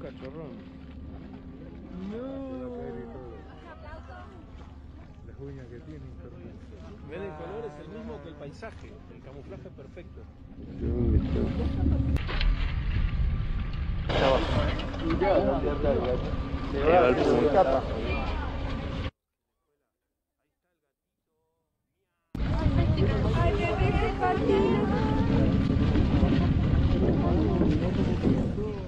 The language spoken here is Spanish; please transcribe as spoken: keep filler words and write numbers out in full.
cachorrón. No. Las uñas que tiene, Ven, el color es el mismo que el paisaje, el camuflaje perfecto. Se va al punto. Ay, qué rico partido.